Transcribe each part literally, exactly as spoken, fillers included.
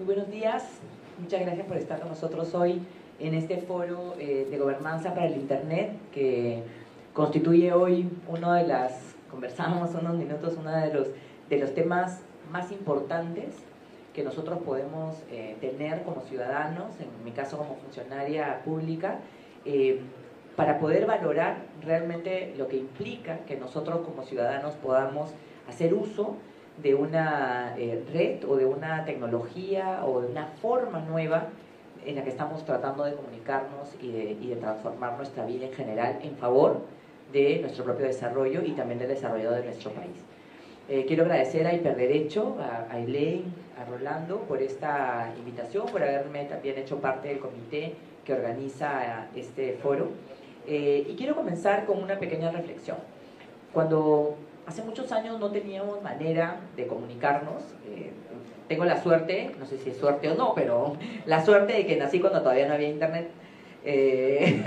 Muy buenos días, muchas gracias por estar con nosotros hoy en este foro eh, de gobernanza para el Internet, que constituye hoy uno de las, conversamos unos minutos, uno de los, de los temas más importantes que nosotros podemos eh, tener como ciudadanos, en mi caso como funcionaria pública, eh, para poder valorar realmente lo que implica que nosotros como ciudadanos podamos hacer uso de una eh, red o de una tecnología o de una forma nueva en la que estamos tratando de comunicarnos y de, y de transformar nuestra vida en general en favor de nuestro propio desarrollo y también del desarrollo de nuestro país. Eh, quiero agradecer a Hiperderecho, a, a Elaine, a Rolando por esta invitación, por haberme también hecho parte del comité que organiza este foro. Eh, y quiero comenzar con una pequeña reflexión. Cuando hace muchos años no teníamos manera de comunicarnos, eh, tengo la suerte, no sé si es suerte o no, pero la suerte de que nací cuando todavía no había internet. Eh,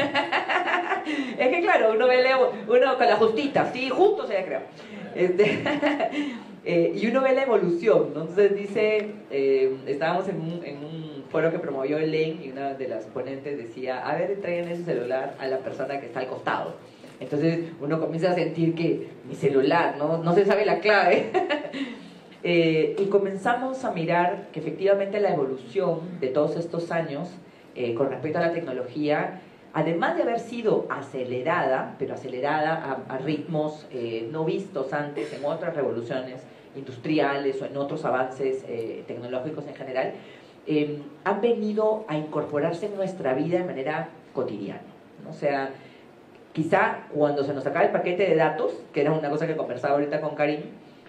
es que claro, uno ve uno con la justita, sí, justo se había creado. Este, eh, y uno ve la evolución, ¿no? Entonces dice, eh, estábamos en un, en un foro que promovió Elaine y una de las ponentes decía, a ver, entreguen ese celular a la persona que está al costado. Entonces uno comienza a sentir que mi celular, no, no se sabe la clave. eh, y comenzamos a mirar que efectivamente la evolución de todos estos años eh, con respecto a la tecnología, además de haber sido acelerada, pero acelerada a, a ritmos eh, no vistos antes en otras revoluciones industriales o en otros avances eh, tecnológicos en general, eh, han venido a incorporarse en nuestra vida de manera cotidiana, ¿no? O sea, quizá cuando se nos acaba el paquete de datos, que era una cosa que conversaba ahorita con Karim,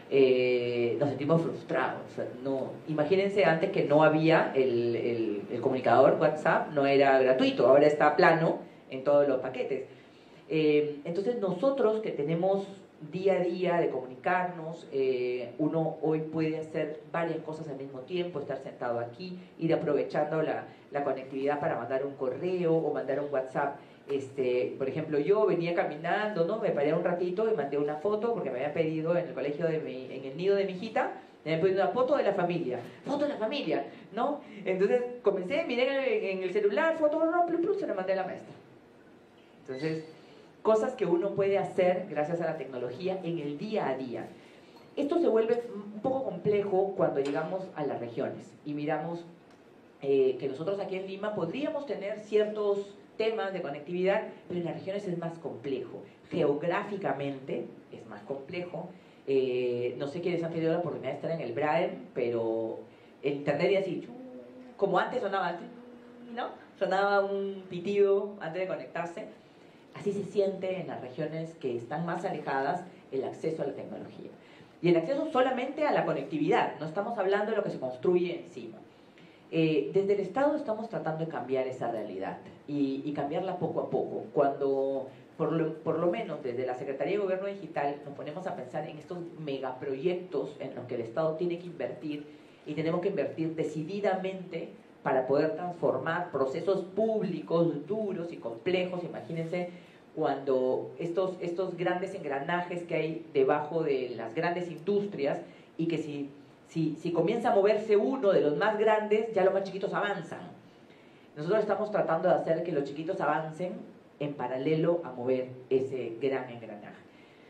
eh, nos sentimos frustrados. O sea, no, imagínense antes que no había el, el, el comunicador WhatsApp, no era gratuito, ahora está plano en todos los paquetes. Eh, entonces nosotros que tenemos día a día de comunicarnos, eh, uno hoy puede hacer varias cosas al mismo tiempo, estar sentado aquí, ir aprovechando la, la conectividad para mandar un correo o mandar un WhatsApp. Este, por ejemplo, yo venía caminando, ¿no? Me paré un ratito y mandé una foto porque me había pedido en el colegio de mi, en el nido de mi hijita, me habían pedido una foto de la familia, foto de la familia, ¿no? Entonces comencé, miré en el celular, foto, no, plus, plus, se la mandé a la maestra. Entonces, cosas que uno puede hacer gracias a la tecnología en el día a día. Esto se vuelve un poco complejo cuando llegamos a las regiones y miramos eh, que nosotros aquí en Lima podríamos tener ciertos temas de conectividad, pero en las regiones es más complejo. Geográficamente es más complejo. Eh, no sé quiénes han tenido la oportunidad de estar en el Braem, pero el internet ya así, como antes sonaba antes, ¿no? Sonaba un pitido antes de conectarse. Así se siente en las regiones que están más alejadas el acceso a la tecnología. Y el acceso solamente a la conectividad, no estamos hablando de lo que se construye encima. Eh, desde el Estado estamos tratando de cambiar esa realidad y, y cambiarla poco a poco. Cuando, por lo, por lo menos desde la Secretaría de Gobierno Digital, nos ponemos a pensar en estos megaproyectos en los que el Estado tiene que invertir y tenemos que invertir decididamente para poder transformar procesos públicos duros y complejos. Imagínense cuando estos, estos grandes engranajes que hay debajo de las grandes industrias y que si Si, si comienza a moverse uno de los más grandes, ya los más chiquitos avanzan. Nosotros estamos tratando de hacer que los chiquitos avancen en paralelo a mover ese gran engranaje.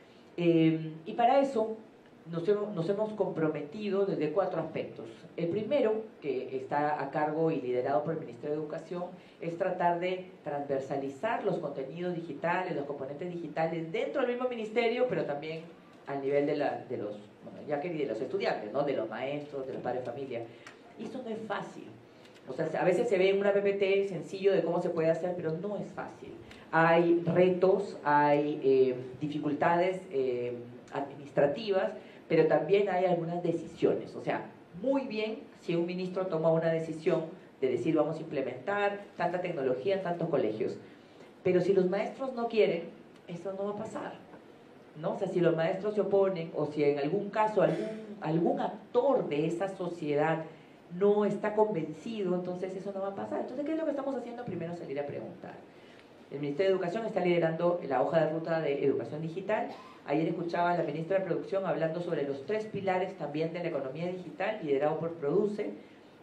Eh, y para eso nos hemos, nos hemos comprometido desde cuatro aspectos. El primero, que está a cargo y liderado por el Ministerio de Educación, es tratar de transversalizar los contenidos digitales, los componentes digitales dentro del mismo ministerio, pero también al nivel de, la, de los, bueno, ya que de los estudiantes, ¿no? De los maestros, de los padres de familia. Y eso no es fácil. O sea, a veces se ve en una P P T sencillo de cómo se puede hacer, pero no es fácil. Hay retos, hay eh, dificultades eh, administrativas, pero también hay algunas decisiones. O sea, muy bien si un ministro toma una decisión de decir vamos a implementar tanta tecnología en tantos colegios. Pero si los maestros no quieren, eso no va a pasar, ¿no? O sea, si los maestros se oponen o si en algún caso algún, algún actor de esa sociedad no está convencido, entonces eso no va a pasar. Entonces, ¿qué es lo que estamos haciendo? Primero salir a preguntar. El Ministerio de Educación está liderando la hoja de ruta de educación digital. Ayer escuchaba a la ministra de Producción hablando sobre los tres pilares también de la economía digital, liderado por Produce,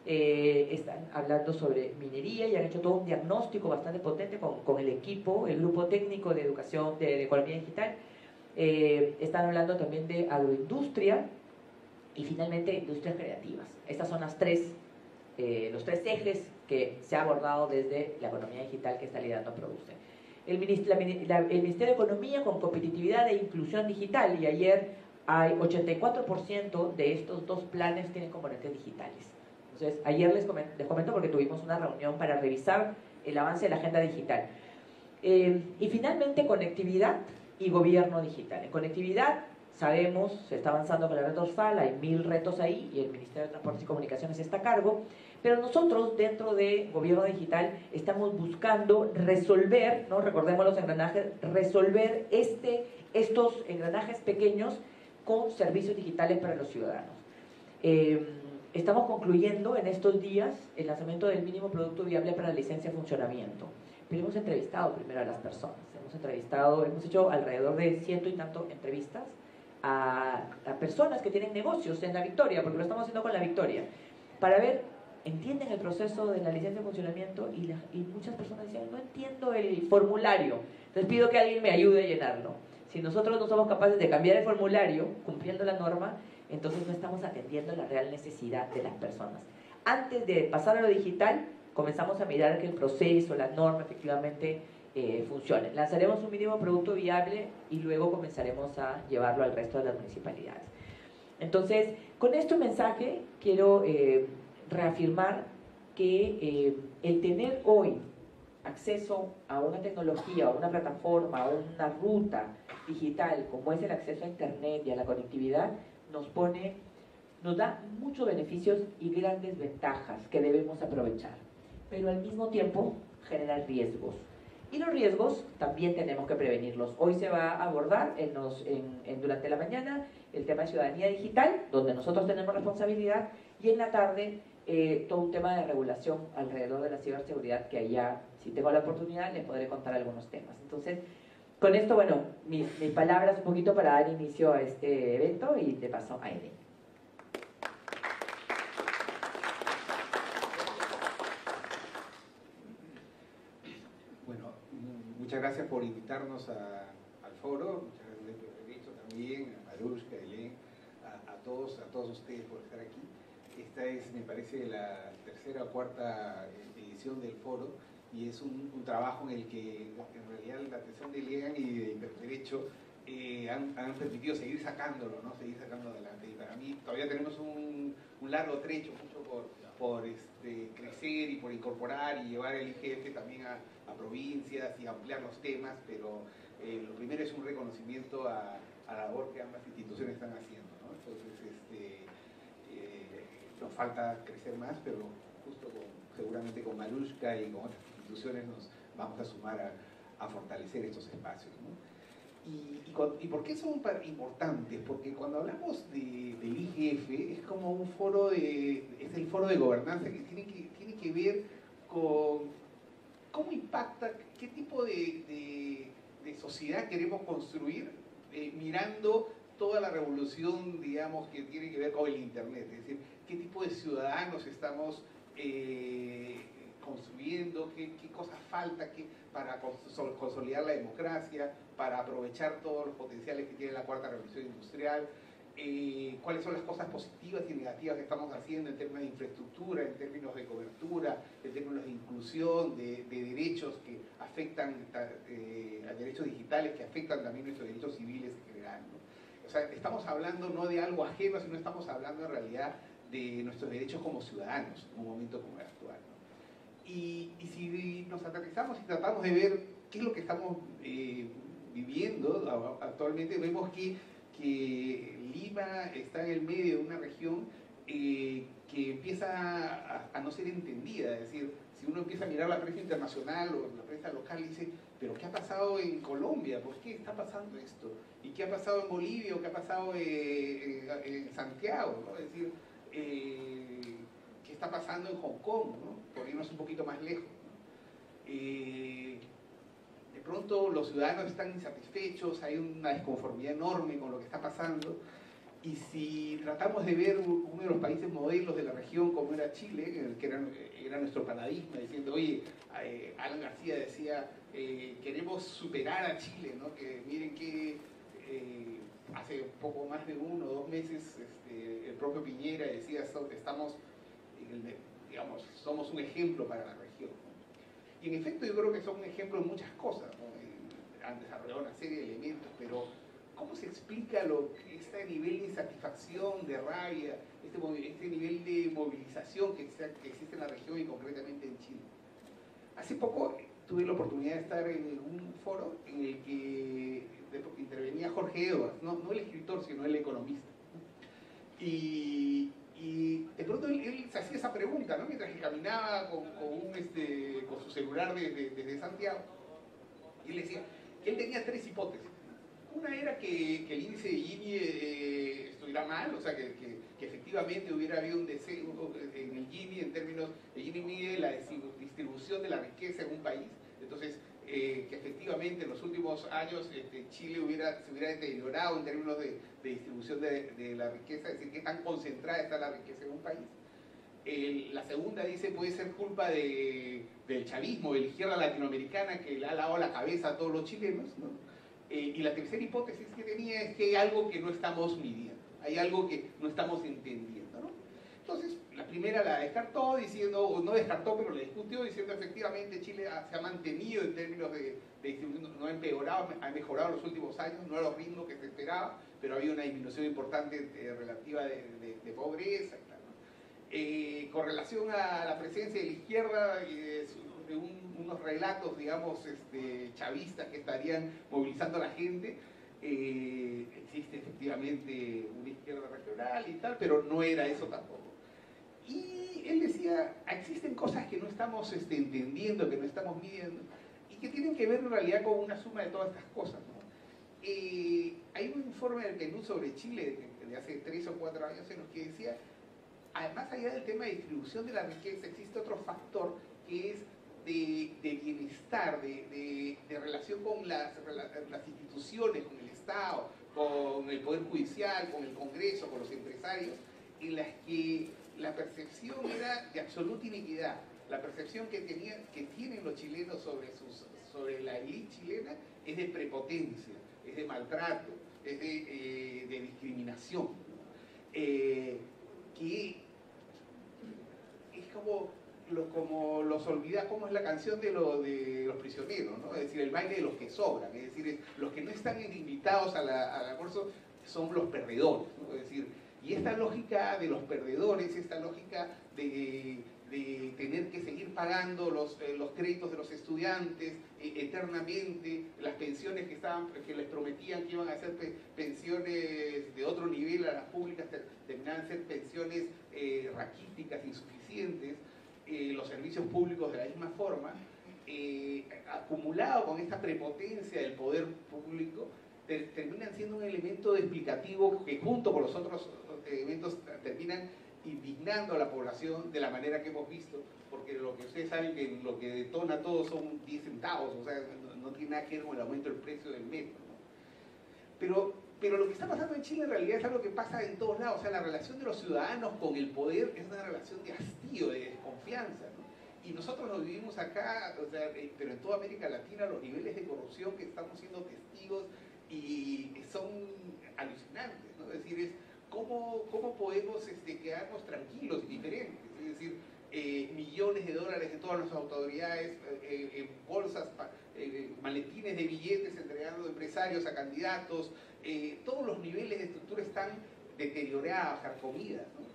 eh, están hablando sobre minería y han hecho todo un diagnóstico bastante potente con, con el equipo, el grupo técnico de educación de, de economía digital. Eh, están hablando también de agroindustria y finalmente industrias creativas. Estas son las tres, eh, los tres ejes que se ha abordado desde la economía digital que está liderando Produce. El, la, la, el Ministerio de Economía con competitividad e inclusión digital, y ayer hay ochenta y cuatro por ciento de estos dos planes tienen componentes digitales. Entonces, ayer les comento, les comento porque tuvimos una reunión para revisar el avance de la agenda digital. Eh, y finalmente, conectividad y gobierno digital. En conectividad, sabemos, se está avanzando con la red dorsal, hay mil retos ahí y el Ministerio de Transportes y Comunicaciones está a cargo, pero nosotros dentro de gobierno digital estamos buscando resolver, ¿no? Recordemos los engranajes, resolver este, estos engranajes pequeños con servicios digitales para los ciudadanos. Eh, estamos concluyendo en estos días el lanzamiento del mínimo producto viable para la licencia de funcionamiento. Pero hemos entrevistado primero a las personas, hemos entrevistado, hemos hecho alrededor de ciento y tanto entrevistas a, a personas que tienen negocios en La Victoria, porque lo estamos haciendo con La Victoria, para ver, entienden el proceso de la licencia de funcionamiento y, la, y muchas personas decían, no entiendo el formulario, les pido que alguien me ayude a llenarlo. Si nosotros no somos capaces de cambiar el formulario, cumpliendo la norma, entonces no estamos atendiendo la real necesidad de las personas. Antes de pasar a lo digital, comenzamos a mirar que el proceso, la norma efectivamente eh, funcione. Lanzaremos un mínimo producto viable y luego comenzaremos a llevarlo al resto de las municipalidades. Entonces, con este mensaje quiero eh, reafirmar que eh, el tener hoy acceso a una tecnología, a una plataforma, a una ruta digital, como es el acceso a Internet y a la conectividad, nos pone, nos da muchos beneficios y grandes ventajas que debemos aprovechar, pero al mismo tiempo genera riesgos. Y los riesgos también tenemos que prevenirlos. Hoy se va a abordar en los, en, en, durante la mañana el tema de ciudadanía digital, donde nosotros tenemos responsabilidad, y en la tarde eh, todo un tema de regulación alrededor de la ciberseguridad, que allá, si tengo la oportunidad, les podré contar algunos temas. Entonces, con esto, bueno, mis, mis palabras un poquito para dar inicio a este evento y de paso a Eden. Bueno, muchas gracias por invitarnos a, al foro, muchas gracias por haber hecho también, a Marushka, a Elen, a, a, todos, a todos ustedes por estar aquí. Esta es, me parece, la tercera o cuarta edición del foro y es un, un trabajo en el que en realidad la atención de Elen y de Interderecho eh, han, han permitido seguir sacándolo, ¿no? Seguir sacándolo adelante. Y para mí todavía tenemos un, un largo trecho, mucho por, por este, crecer y por incorporar y llevar el I G F también a, a provincias y ampliar los temas, pero eh, lo primero es un reconocimiento a, a la labor que ambas instituciones están haciendo, ¿no? Entonces, este, eh, nos falta crecer más, pero justo con, seguramente con Marushka y con otras instituciones nos vamos a sumar a, a fortalecer estos espacios, ¿no? Y, y, ¿Y por qué son importantes? Porque cuando hablamos de, del I G F es como un foro de, es el foro de gobernanza que tiene que, tiene que ver con cómo impacta, qué tipo de, de, de sociedad queremos construir eh, mirando toda la revolución, digamos, que tiene que ver con el Internet. Es decir, qué tipo de ciudadanos estamos eh, construyendo, qué, qué cosas falta qué, para consolidar la democracia, para aprovechar todos los potenciales que tiene la cuarta revolución industrial, eh, cuáles son las cosas positivas y negativas que estamos haciendo en términos de infraestructura, en términos de cobertura, en términos de inclusión, de, de derechos que afectan, eh, a derechos digitales que afectan también nuestros derechos civiles en general, ¿no? O sea, estamos hablando no de algo ajeno, sino estamos hablando en realidad de nuestros derechos como ciudadanos en un momento como el actual, ¿no? Y, y si nos aterrizamos y tratamos de ver qué es lo que estamos eh, viviendo actualmente, vemos que, que Lima está en el medio de una región eh, que empieza a, a no ser entendida. Es decir, si uno empieza a mirar la prensa internacional o la prensa local, dice, pero ¿qué ha pasado en Colombia? ¿Por qué está pasando esto? ¿Y qué ha pasado en Bolivia? ¿O qué ha pasado eh, en, en Santiago, ¿no? Es decir, eh, ¿qué está pasando en Hong Kong, ¿no? Por irnos un poquito más lejos, ¿no? Eh, de pronto los ciudadanos están insatisfechos, hay una desconformidad enorme con lo que está pasando Y si tratamos de ver uno de los países modelos de la región como era Chile, que era, era nuestro paradigma, diciendo, oye, eh, Alan García decía, eh, queremos superar a Chile, ¿no? Que miren que eh, hace poco más de uno o dos meses este, el propio Piñera decía, estamos, en el, digamos, somos un ejemplo para la región, ¿no? Y en efecto yo creo que son un ejemplo en muchas cosas, ¿no? Han desarrollado una serie de elementos, pero ¿cómo se explica lo, este nivel de insatisfacción, de rabia, este, este nivel de movilización que, que existe en la región y concretamente en Chile? Hace poco tuve la oportunidad de estar en un foro en el que intervenía Jorge Edwards, no, no el escritor, sino el economista. Y, y de pronto él, él se hacía esa pregunta, ¿no? Mientras que caminaba con, con, un, este, con su celular desde, desde Santiago. Y él decía que él tenía tres hipótesis. Una era que, que el índice de Gini eh, estuviera mal, o sea, que, que, que efectivamente hubiera habido un deseo en el Gini en términos, el Gini mide la distribución de la riqueza en un país, entonces eh, que efectivamente en los últimos años este, Chile hubiera, se hubiera deteriorado en términos de, de distribución de, de la riqueza, es decir, qué tan concentrada está la riqueza en un país. El, la segunda dice puede ser culpa de, del chavismo, de la izquierda latinoamericana que le ha lavado la cabeza a todos los chilenos, ¿no? Eh, y la tercera hipótesis que tenía es que hay algo que no estamos midiendo, hay algo que no estamos entendiendo, ¿no? Entonces, la primera la descartó diciendo, o no descartó, pero la discutió diciendo efectivamente Chile ha, se ha mantenido en términos de, de distribución, no ha empeorado, ha mejorado en los últimos años, no a los ritmos que se esperaba, pero ha habido una disminución importante eh, relativa de, de, de pobreza, ¿no? Eh, con relación a la presencia de la izquierda, eh, de un, unos relatos, digamos, este, chavistas que estarían movilizando a la gente, eh, existe efectivamente una izquierda regional y tal, pero no era eso tampoco. Y él decía, existen cosas que no estamos este, entendiendo, que no estamos midiendo, y que tienen que ver en realidad con una suma de todas estas cosas, ¿no? Eh, hay un informe del P N U D sobre Chile de, de hace tres o cuatro años en los que decía, además allá del tema de distribución de la riqueza, existe otro factor que es de, de bienestar, de, de, de relación con las, las instituciones, con el Estado, con el Poder Judicial, con el Congreso, con los empresarios, en las que la percepción era de absoluta iniquidad. La percepción que, tenía, que tienen los chilenos sobre, sus, sobre la élite chilena es de prepotencia, es de maltrato, es de, eh, de discriminación, ¿no? Eh, que es como, lo, como los olvida, como es la canción de, lo, de los prisioneros, ¿no? Es decir, el baile de los que sobran, es decir, los que no están invitados a la, al almuerzo son los perdedores, ¿no? Es decir, y esta lógica de los perdedores, esta lógica de, de tener que seguir pagando los, eh, los créditos de los estudiantes eh, eternamente, las pensiones que, estaban, que les prometían que iban a ser pe pensiones de otro nivel a las públicas, terminaban ser pensiones eh, raquíticas, insuficientes, eh, los servicios públicos de la misma forma, eh, acumulado con esta prepotencia del poder público, ter terminan siendo un elemento explicativo que junto con los otros elementos terminan indignando a la población de la manera que hemos visto, porque lo que ustedes saben que lo que detona todo son diez centavos, o sea, no, no tiene nada que ver con el aumento del precio del metro, ¿no? Pero, pero lo que está pasando en Chile en realidad es algo que pasa en todos lados, o sea, la relación de los ciudadanos con el poder es una relación de hastío, de desconfianza, ¿no? Y nosotros lo vivimos acá, o sea, pero en toda América Latina los niveles de corrupción que estamos siendo testigos y son alucinantes, ¿no? Es decir, es cómo, cómo podemos este, quedarnos tranquilos y diferentes, es decir, eh, millones de dólares de todas nuestras autoridades eh, en bolsas, eh, maletines de billetes entregando empresarios a candidatos, eh, todos los niveles de estructura están deteriorados, carcomidas, ¿no?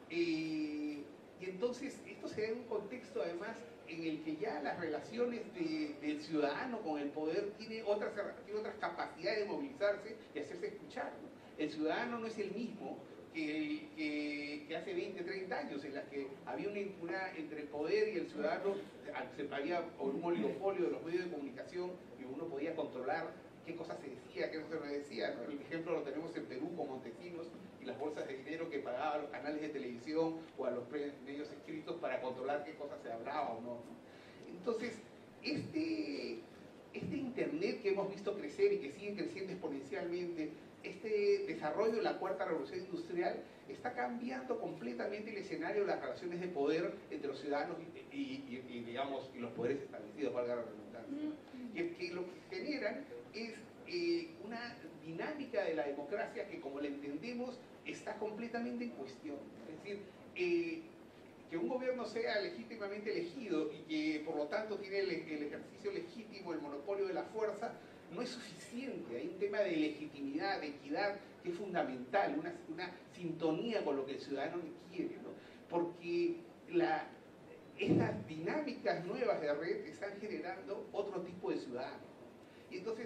Eh, y entonces esto se da en un contexto además en el que ya las relaciones de, del ciudadano con el poder tiene otras, tiene otras capacidades de movilizarse y hacerse escuchar, ¿no? El ciudadano no es el mismo que, que, que hace veinte, treinta años, en las que había una impunidad entre el poder y el ciudadano, había un oligopolio de los medios de comunicación y uno podía controlar qué cosas se decía, qué no se decía, ¿no? El ejemplo lo tenemos en Perú con Montesinos y las bolsas de dinero que pagaban los canales de televisión o a los medios escritos para controlar qué cosas se hablaba o no, ¿no? Entonces, este, este Internet que hemos visto crecer y que sigue creciendo exponencialmente, este desarrollo de la cuarta revolución industrial está cambiando completamente el escenario de las relaciones de poder entre los ciudadanos y, y, y, y digamos, y los poderes establecidos, valga la redundancia. Que, que lo que generan es eh, una dinámica de la democracia que, como la entendemos, está completamente en cuestión. Es decir, eh, que un gobierno sea legítimamente elegido y que por lo tanto tiene el, el ejercicio legítimo, el monopolio de la fuerza, no es suficiente. Hay un tema de legitimidad, de equidad, que es fundamental, una, una sintonía con lo que el ciudadano quiere, ¿no? Porque la, estas dinámicas nuevas de red están generando otro tipo de ciudadanos, ¿no? Y entonces,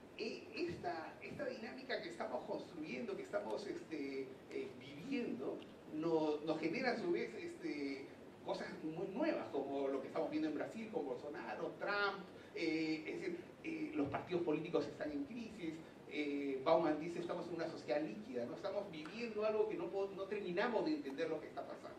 esta, esta dinámica que estamos construyendo, que estamos este, eh, viviendo, nos, nos genera a su vez este, cosas muy nuevas, como lo que estamos viendo en Brasil con Bolsonaro, Trump, eh, es decir, eh, los partidos políticos están en crisis. eh, Bauman dice, estamos en una sociedad líquida, no estamos viviendo algo que no, no terminamos de entender lo que está pasando.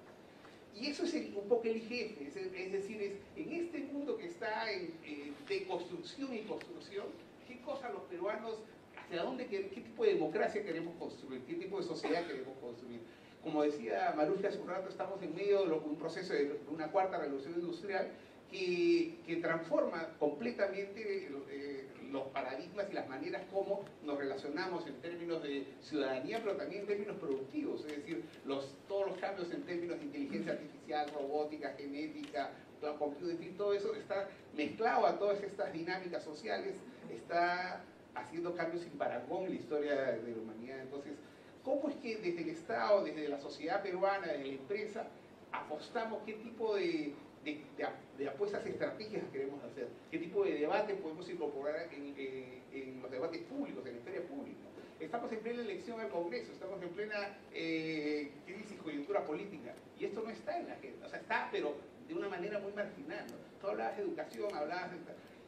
Y eso es el, un poco el I G F, es, es decir, es en este mundo que está en, eh, de construcción y construcción, ¿qué cosa los peruanos, hacia dónde, qué, qué tipo de democracia queremos construir, qué tipo de sociedad queremos construir? Como decía Marusca hace un rato, estamos en medio de un proceso de una cuarta revolución industrial que, que transforma completamente eh, los paradigmas y las maneras como nos relacionamos en términos de ciudadanía, pero también en términos productivos, es decir, los, todos los cambios en términos de inteligencia artificial, robótica, genética, todo, computing, todo eso está mezclado a todas estas dinámicas sociales, está haciendo cambios sin parangón en la historia de la humanidad. Entonces, ¿cómo es que desde el Estado, desde la sociedad peruana, desde la empresa, apostamos qué tipo de, de, de, de apuestas estratégicas queremos hacer? ¿Qué tipo de debate podemos incorporar en, en, en los debates públicos, en la esfera pública? Estamos en plena elección al Congreso, estamos en plena eh, crisis, coyuntura política, y esto no está en la agenda. O sea, está, pero de una manera muy marginal, ¿no? Tú hablabas de educación, hablabas de...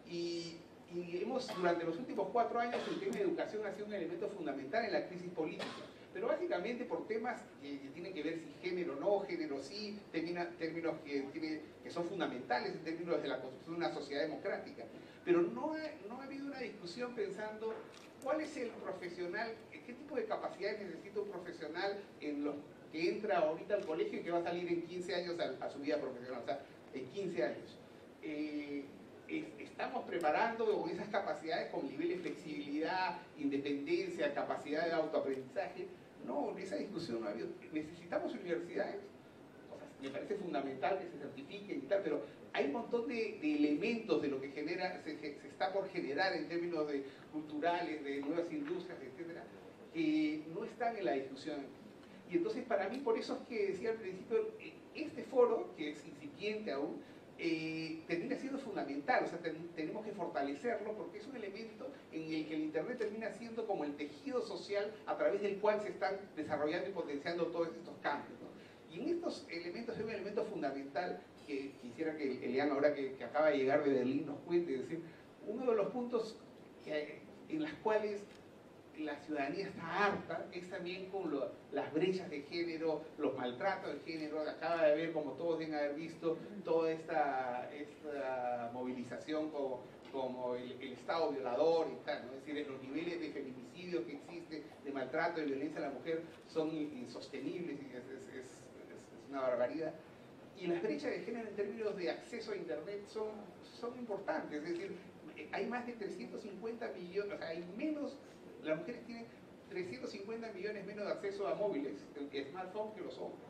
Y, y hemos, durante los últimos cuatro años, el tema de educación ha sido un elemento fundamental en la crisis política, pero básicamente por temas que, que tienen que ver si género no, género sí, termina, términos que, tiene, que son fundamentales en términos de la construcción de una sociedad democrática. Pero no ha, no ha habido una discusión pensando cuál es el profesional, qué tipo de capacidades necesita un profesional en los que entra ahorita al colegio y que va a salir en quince años a, a su vida profesional, o sea, en quince años. Eh, estamos preparando con esas capacidades con nivel de flexibilidad, independencia, capacidad de autoaprendizaje. No, esa discusión no ha habido. Necesitamos universidades, o sea, me parece fundamental que se certifiquen y tal, pero hay un montón de, de elementos de lo que genera, se, se está por generar en términos de culturales, de nuevas industrias, etcétera, que no están en la discusión. Y entonces, para mí, por eso es que decía al principio, este foro, que es incipiente aún, Eh, termina siendo fundamental, o sea, ten, tenemos que fortalecerlo porque es un elemento en el que el Internet termina siendo como el tejido social a través del cual se están desarrollando y potenciando todos estos cambios, ¿no? Y en estos elementos hay un elemento fundamental que quisiera que Elian, ahora que, que acaba de llegar de Berlín, nos cuente, es decir, uno de los puntos que, en los cuales la ciudadanía está harta es también con lo, las brechas de género, los maltratos de género. Acaba de ver, como todos deben haber visto, toda esta, esta movilización como, como el, el Estado violador y tal, ¿no? Es decir, los niveles de feminicidio que existe, de maltrato, de violencia a la mujer, son insostenibles y es, es, es, es una barbaridad. Y las brechas de género en términos de acceso a Internet son, son importantes, es decir, hay más de trescientos cincuenta millones, o sea, hay menos... Las mujeres tienen trescientos cincuenta millones menos de acceso a móviles, smartphones, que los hombres.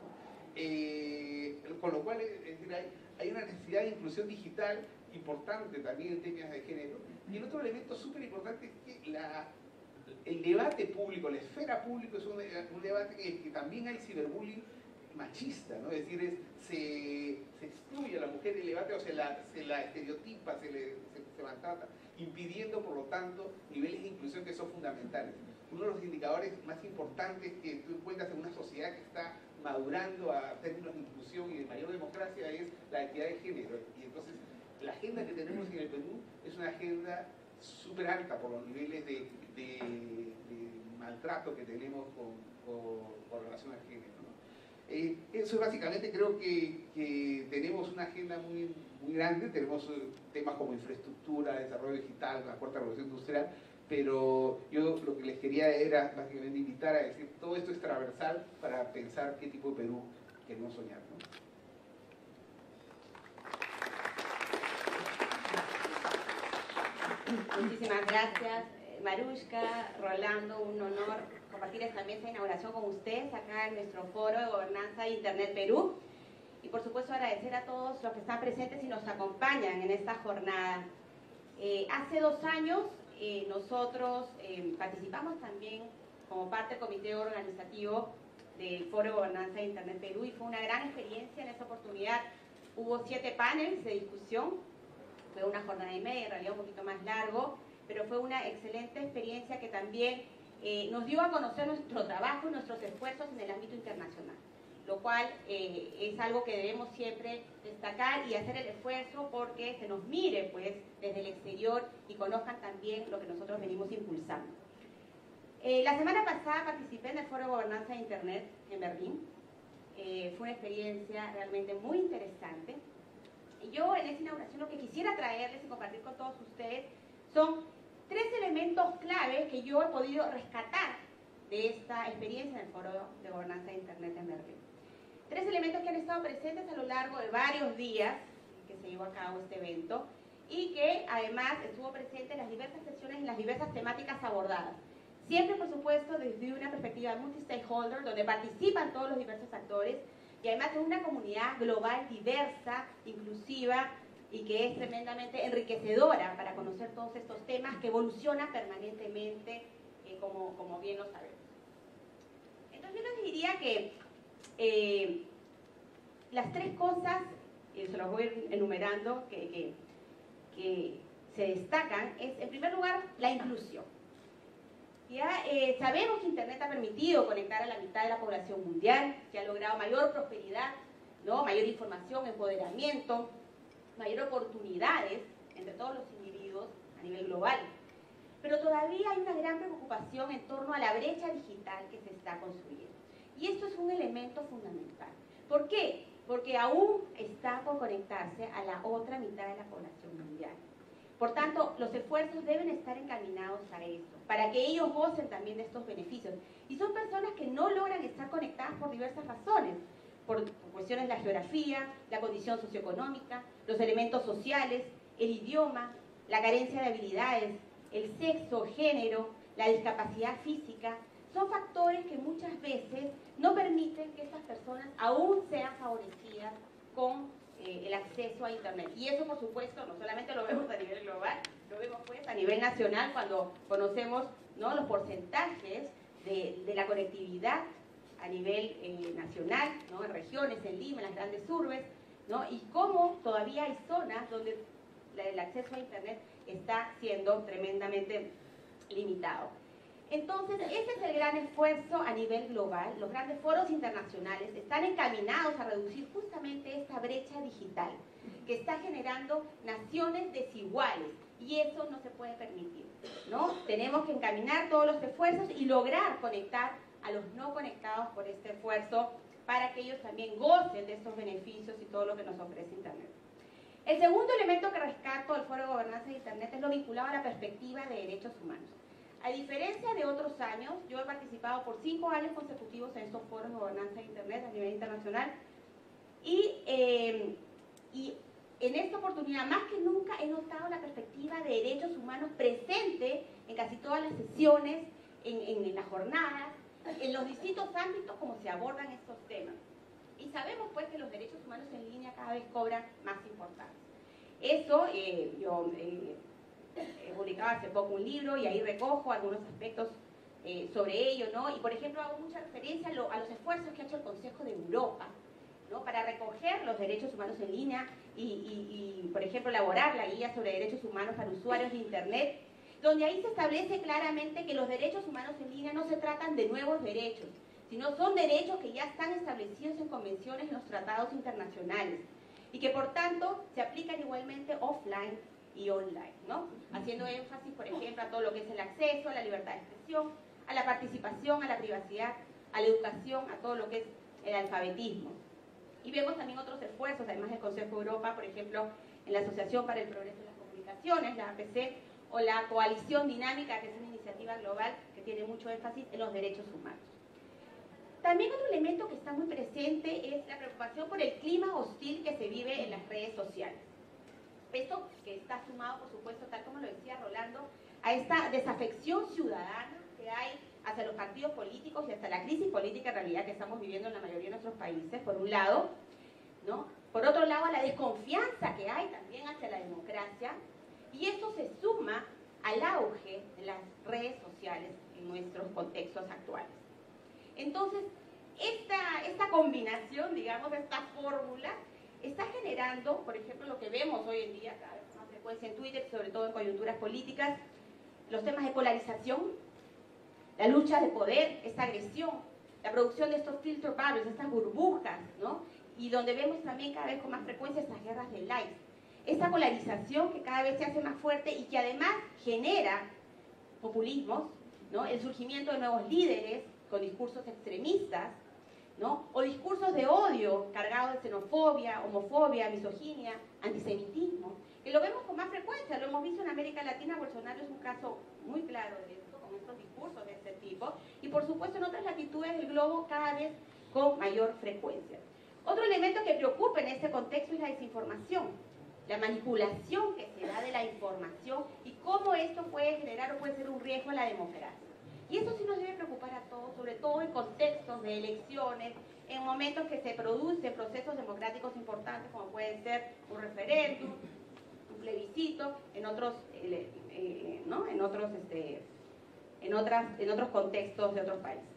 Eh, con lo cual, es decir, hay, hay una necesidad de inclusión digital importante también en temas de género. Y el otro elemento súper importante es que la, el debate público, la esfera pública es un, un debate en el que también hay ciberbullying machista, ¿no? Es decir, es, se, se excluye a la mujer del debate o se la, se la estereotipa, se, le, se, se maltrata, impidiendo por lo tanto niveles de inclusión que son fundamentales. Uno de los indicadores más importantes que tú encuentras en una sociedad que está madurando a términos de inclusión y de mayor democracia es la equidad de género. Y entonces la agenda que tenemos en el Perú es una agenda súper alta por los niveles de, de, de maltrato que tenemos con, con, con relación al género, ¿no? Eh, eso básicamente creo que, que tenemos una agenda muy, muy grande, tenemos eh, temas como infraestructura, desarrollo digital, la cuarta revolución industrial, pero yo lo que les quería era básicamente invitar a decir, todo esto es transversal para pensar qué tipo de Perú queremos soñar, ¿no? Muchísimas gracias, Marushka, Rolando, un honor compartir esta mesa de inauguración con ustedes acá en nuestro foro de Gobernanza de Internet Perú. Y por supuesto agradecer a todos los que están presentes y nos acompañan en esta jornada. Eh, hace dos años eh, nosotros eh, participamos también como parte del comité organizativo del Foro de Gobernanza de Internet Perú y fue una gran experiencia. En esta oportunidad hubo siete paneles de discusión, fue una jornada y media, en realidad un poquito más largo, pero fue una excelente experiencia que también eh, nos dio a conocer nuestro trabajo y nuestros esfuerzos en el ámbito internacional, lo cual eh, es algo que debemos siempre destacar y hacer el esfuerzo porque se nos mire pues desde el exterior y conozcan también lo que nosotros venimos impulsando. Eh, la semana pasada participé en el Foro de Gobernanza de Internet en Berlín. Eh, fue una experiencia realmente muy interesante. Y yo en esta inauguración lo que quisiera traerles y compartir con todos ustedes son tres elementos clave que yo he podido rescatar de esta experiencia en el Foro de Gobernanza de Internet en Berlín. Tres elementos que han estado presentes a lo largo de varios días que se llevó a cabo este evento y que además estuvo presente en las diversas sesiones y en las diversas temáticas abordadas. Siempre, por supuesto, desde una perspectiva multi-stakeholder, donde participan todos los diversos actores y además es una comunidad global, diversa, inclusiva y que es tremendamente enriquecedora para conocer todos estos temas que evolucionan permanentemente, eh, como, como bien lo sabemos. Entonces yo les diría que eh, las tres cosas, eh, se los voy a ir enumerando, que, que, que se destacan, es en primer lugar la inclusión. Ya eh, sabemos que Internet ha permitido conectar a la mitad de la población mundial, se ha logrado mayor prosperidad, ¿no? Mayor información, empoderamiento, mayor oportunidades entre todos los individuos a nivel global. Pero todavía hay una gran preocupación en torno a la brecha digital que se está construyendo. Y esto es un elemento fundamental. ¿Por qué? Porque aún está por conectarse a la otra mitad de la población mundial. Por tanto, los esfuerzos deben estar encaminados a esto, para que ellos gocen también de estos beneficios. Y son personas que no logran estar conectadas por diversas razones, por cuestiones de la geografía, la condición socioeconómica, los elementos sociales, el idioma, la carencia de habilidades, el sexo, género, la discapacidad física. Son factores que muchas veces no permiten que estas personas aún sean favorecidas con Eh, el acceso a Internet. Y eso, por supuesto, no solamente lo vemos a nivel global, lo vemos pues a nivel nacional cuando conocemos, ¿no?, los porcentajes de, de la conectividad a nivel eh, nacional, ¿no?, en regiones, en Lima, en las grandes urbes, ¿no?, y cómo todavía hay zonas donde la, el acceso a Internet está siendo tremendamente limitado. Entonces, ese es el gran esfuerzo a nivel global. Los grandes foros internacionales están encaminados a reducir justamente esta brecha digital que está generando naciones desiguales y eso no se puede permitir, ¿no? Tenemos que encaminar todos los esfuerzos y lograr conectar a los no conectados por este esfuerzo para que ellos también gocen de estos beneficios y todo lo que nos ofrece Internet. El segundo elemento que rescato del Foro de Gobernanza de Internet es lo vinculado a la perspectiva de derechos humanos. A diferencia de otros años, yo he participado por cinco años consecutivos en estos foros de gobernanza de Internet a nivel internacional y, eh, y en esta oportunidad, más que nunca, he notado la perspectiva de derechos humanos presente en casi todas las sesiones, en, en, en las jornadas, en los distintos ámbitos como se abordan estos temas. Y sabemos pues que los derechos humanos en línea cada vez cobran más importancia. Eso, eh, yo... Eh, he publicado hace poco un libro y ahí recojo algunos aspectos eh, sobre ello, ¿no? Y por ejemplo hago mucha referencia a, lo, a los esfuerzos que ha hecho el Consejo de Europa, ¿no?, para recoger los derechos humanos en línea y, y, y por ejemplo elaborar la guía sobre derechos humanos para usuarios de Internet, donde ahí se establece claramente que los derechos humanos en línea no se tratan de nuevos derechos, sino son derechos que ya están establecidos en convenciones y en los tratados internacionales y que por tanto se aplican igualmente offline y online, ¿no? Haciendo énfasis, por ejemplo, a todo lo que es el acceso, a la libertad de expresión, a la participación, a la privacidad, a la educación, a todo lo que es el alfabetismo. Y vemos también otros esfuerzos, además del Consejo de Europa, por ejemplo, en la Asociación para el Progreso de las Comunicaciones, la A P C, o la Coalición Dinámica, que es una iniciativa global que tiene mucho énfasis en los derechos humanos. También otro elemento que está muy presente es la preocupación por el clima hostil que se vive en las redes sociales. Esto que está sumado, por supuesto, tal como lo decía Rolando, a esta desafección ciudadana que hay hacia los partidos políticos y hasta la crisis política en realidad que estamos viviendo en la mayoría de nuestros países, por un lado, ¿no? Por otro lado, a la desconfianza que hay también hacia la democracia, y esto se suma al auge de las redes sociales en nuestros contextos actuales. Entonces, esta, esta combinación, digamos, esta fórmula, está generando, por ejemplo, lo que vemos hoy en día, cada vez más frecuencia en Twitter, sobre todo en coyunturas políticas, los temas de polarización, la lucha de poder, esta agresión, la producción de estos filter bubbles, estas burbujas, ¿no? Y donde vemos también cada vez con más frecuencia estas guerras de likes. Esta polarización que cada vez se hace más fuerte y que además genera populismos, ¿no? El surgimiento de nuevos líderes con discursos extremistas, ¿no? O discursos de odio cargados de xenofobia, homofobia, misoginia, antisemitismo, que lo vemos con más frecuencia, lo hemos visto en América Latina. Bolsonaro es un caso muy claro de esto, con estos discursos de este tipo, y por supuesto en otras latitudes del globo cada vez con mayor frecuencia. Otro elemento que preocupa en este contexto es la desinformación, la manipulación que se da de la información y cómo esto puede generar o puede ser un riesgo a la democracia. Y eso sí nos debe preocupar a todos, sobre todo en contextos de elecciones, en momentos que se producen procesos democráticos importantes como pueden ser un referéndum, un plebiscito, en otros, eh, eh, ¿no? en otros, este, en, otras, en otros contextos de otros países.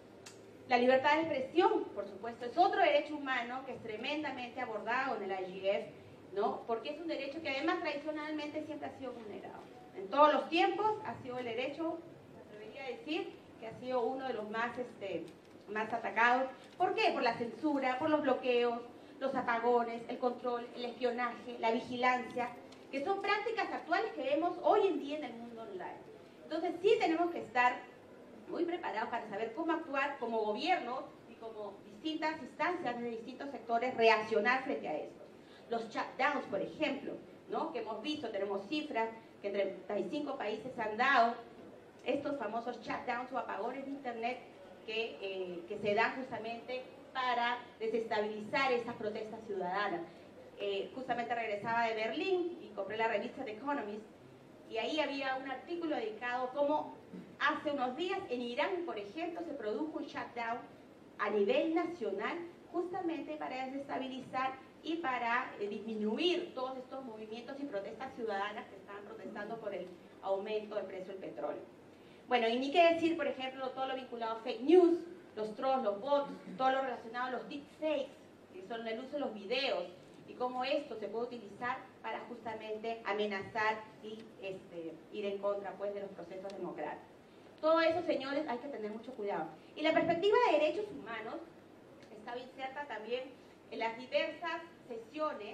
La libertad de expresión, por supuesto, es otro derecho humano que es tremendamente abordado en el I G F, ¿no? Porque es un derecho que además tradicionalmente siempre ha sido vulnerado. En todos los tiempos ha sido el derecho, me atrevería a decir, que ha sido uno de los más, este, más atacados. ¿Por qué? Por la censura, por los bloqueos, los apagones, el control, el espionaje, la vigilancia, que son prácticas actuales que vemos hoy en día en el mundo online. Entonces sí tenemos que estar muy preparados para saber cómo actuar como gobierno y como distintas instancias de distintos sectores reaccionar frente a esto. Los shutdowns, por ejemplo, ¿no? Que hemos visto, tenemos cifras que en treinta y cinco países han dado estos famosos shutdowns o apagones de internet que, eh, que se dan justamente para desestabilizar estas protestas ciudadanas. Eh, justamente regresaba de Berlín y compré la revista The Economist, y ahí había un artículo dedicado a cómo hace unos días en Irán, por ejemplo, se produjo un shutdown a nivel nacional justamente para desestabilizar y para eh, disminuir todos estos movimientos y protestas ciudadanas que estaban protestando por el aumento del precio del petróleo. Bueno, y ni qué decir, por ejemplo, todo lo vinculado a fake news, los trolls, los bots, todo lo relacionado a los deepfakes, que son el uso de los videos, y cómo esto se puede utilizar para justamente amenazar y este, ir en contra, pues, de los procesos democráticos. Todo eso, señores, hay que tener mucho cuidado. Y la perspectiva de derechos humanos está inserta también en las diversas sesiones,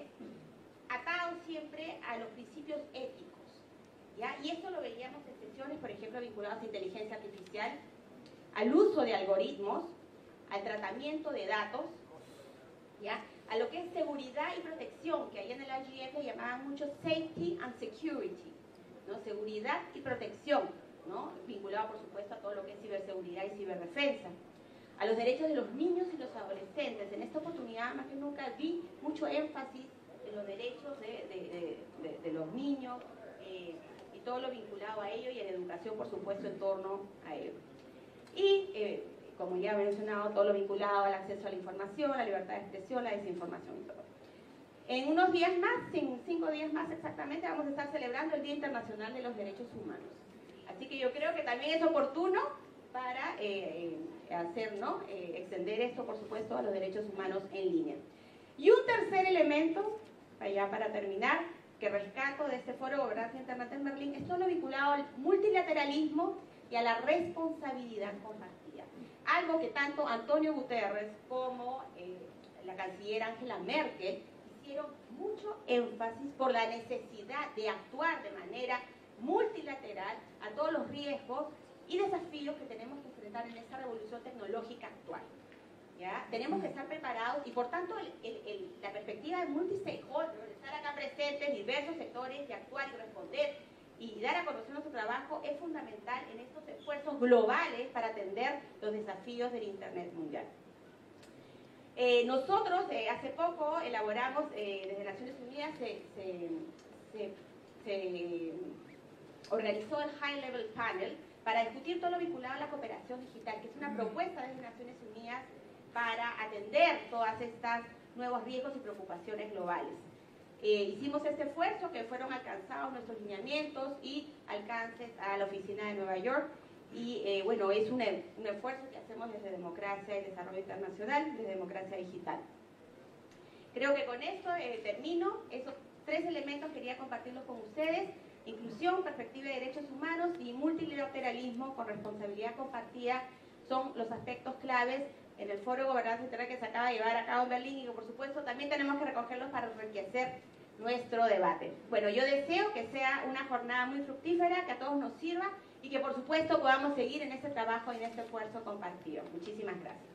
atados siempre a los principios éticos, ¿ya? Y esto lo veíamos en sesiones, por ejemplo, vinculadas a inteligencia artificial, al uso de algoritmos, al tratamiento de datos, ¿ya? A lo que es seguridad y protección, que ahí en el I G F le llamaban mucho safety and security, ¿no? Seguridad y protección, ¿no? Vinculado, por supuesto, a todo lo que es ciberseguridad y ciberdefensa. A los derechos de los niños y los adolescentes. En esta oportunidad, más que nunca, vi mucho énfasis en los derechos de, de, de, de, de los niños eh, y todo lo vinculado a ello, y en educación, por supuesto, en torno a ello. Y, eh, como ya he mencionado, todo lo vinculado al acceso a la información, la libertad de expresión, la desinformación y todo. En unos días más, en cinco días más exactamente, vamos a estar celebrando el Día Internacional de los Derechos Humanos. Así que yo creo que también es oportuno para eh, hacer, ¿no? Eh, extender esto, por supuesto, a los derechos humanos en línea. Y un tercer elemento, ya para terminar, que rescato de este foro de gobernanza internet en Berlín, es todo lo vinculado al multilateralismo y a la responsabilidad compartida. Algo que tanto Antonio Guterres como eh, la canciller Angela Merkel hicieron mucho énfasis por la necesidad de actuar de manera multilateral a todos los riesgos y desafíos que tenemos que enfrentar en esta revolución tecnológica actual. ¿Ya? Tenemos que estar preparados y, por tanto, el, el, el, la perspectiva de multi-stakeholder, de estar acá presentes diversos sectores y actuar y responder y dar a conocer nuestro trabajo es fundamental en estos esfuerzos globales para atender los desafíos del Internet mundial. Eh, nosotros eh, hace poco elaboramos, eh, desde Naciones Unidas se, se, se, se organizó el High Level Panel para discutir todo lo vinculado a la cooperación digital, que es una propuesta desde Naciones Unidas para atender todas estas nuevos riesgos y preocupaciones globales. Eh, hicimos este esfuerzo que fueron alcanzados nuestros lineamientos y alcances a la oficina de Nueva York y eh, bueno, es un, un esfuerzo que hacemos desde Democracia y Desarrollo Internacional, desde Democracia Digital. Creo que con esto eh, termino. Esos tres elementos quería compartirlos con ustedes: inclusión, perspectiva de derechos humanos y multilateralismo con responsabilidad compartida son los aspectos claves en el Foro de Gobernanza Internet que se acaba de llevar a cabo en Berlín y que por supuesto también tenemos que recogerlos para enriquecer nuestro debate. Bueno, yo deseo que sea una jornada muy fructífera, que a todos nos sirva y que por supuesto podamos seguir en este trabajo y en este esfuerzo compartido. Muchísimas gracias.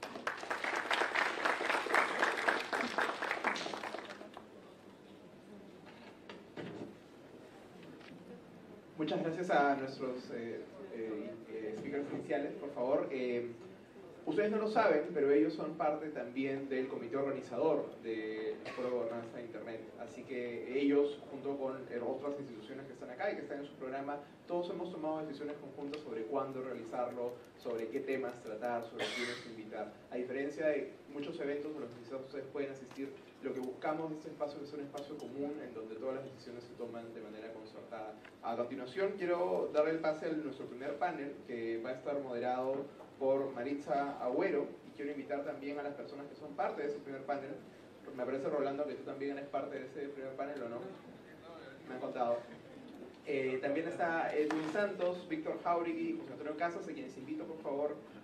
Muchas gracias a nuestros eh, eh, eh, speakers iniciales. Por favor, eh, ustedes no lo saben, pero ellos son parte también del comité organizador del Foro de Gobernanza de Internet. Así que ellos, junto con eh, otras instituciones que están acá y que están en su programa, todos hemos tomado decisiones conjuntas sobre cuándo realizarlo, sobre qué temas tratar, sobre quiénes invitar. A diferencia de muchos eventos a los que quizás ustedes pueden asistir, lo que buscamos en este espacio es un espacio común en donde todas las decisiones se toman de manera concertada. A continuación, quiero darle el pase a nuestro primer panel, que va a estar moderado por Maritza Agüero, y quiero invitar también a las personas que son parte de ese primer panel. Me parece, Rolando, que tú también eres parte de ese primer panel, ¿o no? Me han contado. Eh, también está Edwin Santos, Víctor Jauregui, José Antonio Casas, a quienes invito, por favor,